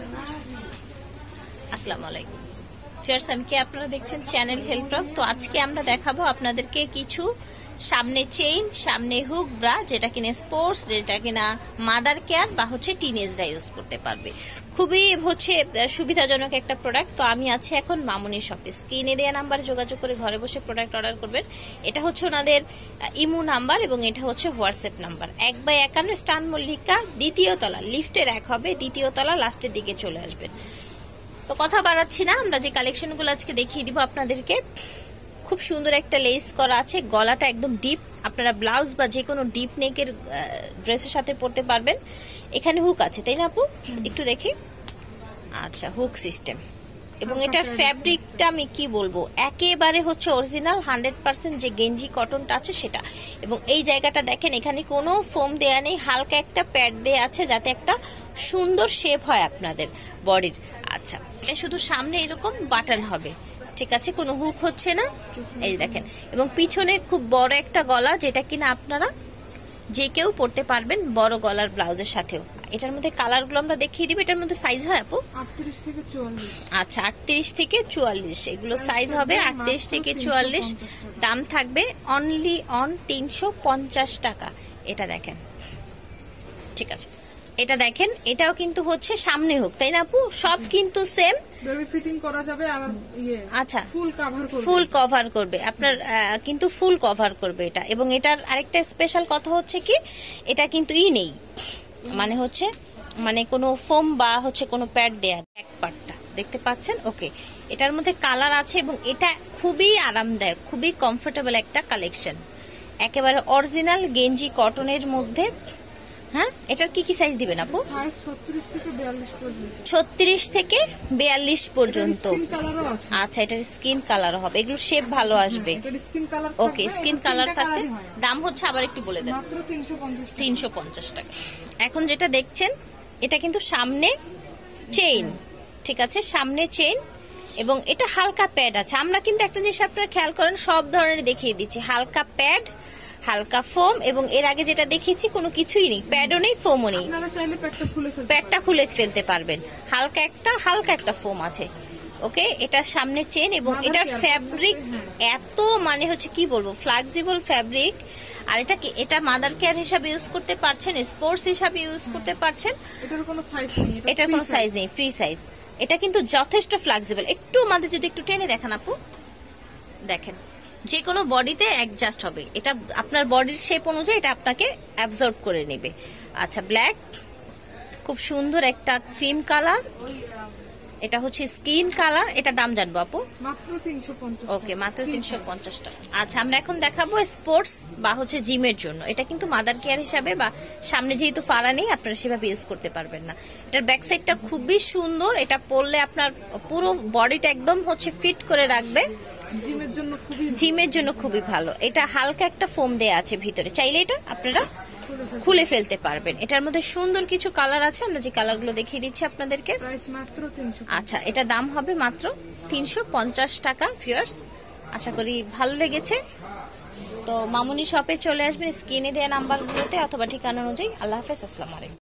আসসালামু আলাইকুম ফিয়ার্স, আমি কি আপনারা দেখছেন চ্যানেল হেল্পরক। তো আজকে আমরা দেখাবো আপনাদেরকে কিছু সামনে চেইন, সামনে হুক ব্রা, যেটা কিনা স্পোর্টস, যেটা কিনা মাদার কেয়ার বা হচ্ছে টিনেজরা ইউজ করতে পারবে। খুবই হচ্ছে সুবিধাজনক একটা প্রোডাক্ট। তো আমি আছি এখন মামুনি শপে। স্ক্রিনে দেওয়া নাম্বার যোগাযোগ করে ঘরে বসে প্রোডাক্ট অর্ডার করবেন। এটা হচ্ছে ওনাদের ইমো নাম্বার এবং এটা হচ্ছে হোয়াটসঅ্যাপ নাম্বার। 1/51 স্টান মল্লিকা, দ্বিতীয় তলা, লিফটের 1 হবে, দ্বিতীয় তলা, লাস্টের দিকে চলে আসবেন। তো কথা বাড়াচ্ছি না, আমরা যে কালেকশনগুলো আজকে দেখিয়ে দিব আপনাদেরকে। খুব সুন্দর একটা লেস করা আছে, গলাটা একদম ডিপ, আপনারা ব্লাউজ বা যে কোনো ডিপ নেকের ড্রেসের সাথে পরতে পারবেন। এখানে হুক আছে, তাই না আপু? একটু দেখি। আচ্ছা, হুক সিস্টেম এবং এটার ফ্যাব্রিকটা আমি কি বলবো, একেবারে হচ্ছে অরিজিনাল 100% যে গেঞ্জি কটনটা আছে সেটা। এবং এই জায়গাটা দেখেন, এখানে কোনো ফোম দেয়া নেই, হালকা একটা প্যাড দেয়া আছে যাতে একটা সুন্দর শেপ হয় আপনাদের বডির। আচ্ছা, শুধু সামনে এরকম বাটন হবে, ঠিক আছে, কোনো হুক হচ্ছে না, এই দেখেন। এবং পিছনে খুব বড় একটা গলা, যেটা কিনা আপনারা যে কেউ পরতে পারবেন বড় গলার ব্লাউজের সাথেও। এটার মধ্যে কালার গুলো আমরা দেখিয়ে দিব। এটার মধ্যে সাইজ হয় আপু 38 থেকে 44। আচ্ছা, 38 থেকে 44 এগুলো সাইজ হবে। 38 থেকে 44 দাম থাকবে অনলি অন 350 টাকা। এটা দেখেন, ঠিক আছে, এটা দেখেন, এটাও কিন্তু হচ্ছে সামনে হোক, তাই না আপু? সব কিন্তু সেম, বেবি ফিটিং করা যাবে। আবার আচ্ছা, ফুল কভার করবে আপনার, কিন্তু ফুল কভার করবে এটা। এবং এটার আরেকটা স্পেশাল কথা হচ্ছে কি, এটা কিন্তু নেই, মানে হচ্ছে মানে কোনো ফোম বা হচ্ছে কোনো প্যাড দেয়া, এক পার্টটা দেখতে পাচ্ছেন। ওকে, এটার মধ্যে কালার আছে এবং এটা খুবই আরামদায়ক, খুবই কমফোর্টেবল একটা কালেকশন, একেবারে অরিজিনাল গেঞ্জি কটনের মধ্যে। হ্যাঁ, এটার কি কি সাইজ দিবেন আপু? 36 থেকে 42 পর্যন্ত। আচ্ছা, এটার স্কিন কালার হবে, এগুলো শেপ ভালো আসবে। ওকে, স্কিন কালার থাকছে। দাম হচ্ছে আবার একটু বলে দেন। 350 টাকা। এখন যেটা দেখছেন, এটা কিন্তু সামনে চেইন, ঠিক আছে, সামনে চেইন এবং এটা হালকা প্যাড আছে। আমরা কিন্তু একটা জিনিস আপনারা খেয়াল করেন, সব ধরনের দেখিয়ে দিচ্ছি, হালকা প্যাড, হালকা ফোম। এবং এর আগে যেটা দেখিয়েছি কোনো কিছুই নেই, প্যাডও নেই, ফোমও নেই, প্যাডটা খুলে ফেলতে পারবেন। হালকা একটা ফোম আছে। ওকে, এটার সামনে চেন এবং এটার ফ্যাব্রিক এত মানে হচ্ছে কি বলবো, ফ্লেক্সিবল ফ্যাব্রিক। আর এটা কি, এটা মাদার কেয়ার হিসাবে ইউজ করতে পারছেন, স্পোর্টস হিসাবে ইউজ করতে পারছেন। এটার কোনো সাইজ নেই, ফ্রি সাইজ। এটা কিন্তু যথেষ্ট ফ্লেক্সিবল। একটু আমাদের যদি একটু টেনে দেখান আপু, দেখেন, যে কোনো বডিতে অ্যাডজাস্ট হবে। এটা আপনার বডির শেপ অনুযায়ী এটা আপনাকে অ্যাবজর্ব করে নেবে। আচ্ছা, ব্ল্যাক, খুব সুন্দর একটা ক্রিম কালার, এটা হচ্ছে স্কিন কালার। এটা দাম জানবো আপু? মাত্র 350। ওকে, মাত্র 350 টাকা। আচ্ছা, আমরা এখন দেখাবো স্পোর্টস বা হচ্ছে জিমের জন্য। এটা কিন্তু মাদার কেয়ার হিসাবে বা সামনে যেহেতু ফাড়া নেই, আপনারা সেভাবে ইউজ করতে পারবেন না। এটার ব্যাক সাইডটা খুবই সুন্দর, এটা পরলে আপনার পুরো বডিটা একদম হচ্ছে ফিট করে রাখবে। জিমের জন্য খুবই ভালো। এটা হালকা একটা ফোম দেয়া আছে ভিতরে, চাইলে এটা আপনারা খুলে ফেলতে পারবেন। এটার মধ্যে সুন্দর কিছু কালার আছে, আমরা যে কালারগুলো দেখিয়ে দিচ্ছি আপনাদেরকে। আচ্ছা, এটা দাম হবে মাত্র 350 টাকা। ভিউয়ার্স, আশা করি ভালো লেগেছে। তো মামুনি শপে চলে আসবেন স্ক্রিনে দেওয়া নাম্বারগুলোতে অথবা ঠিকানা অনুযায়ী। আল্লাহ হাফেজ, আসসালামু আলাইকুম।